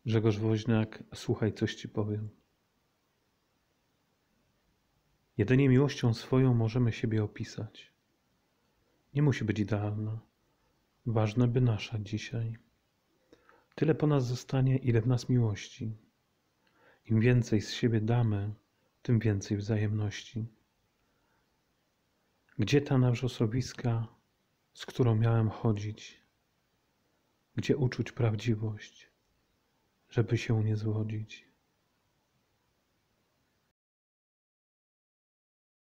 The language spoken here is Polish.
Grzegorz Woźniak, słuchaj, coś ci powiem. Jedynie miłością swoją możemy siebie opisać. Nie musi być idealna. Ważne, by nasza dzisiaj. Tyle po nas zostanie, ile w nas miłości. Im więcej z siebie damy, tym więcej wzajemności. Gdzie ta nawrzosowiska, z którą miałem chodzić? Gdzie uczuć prawdziwość, żeby się nie zwodzić?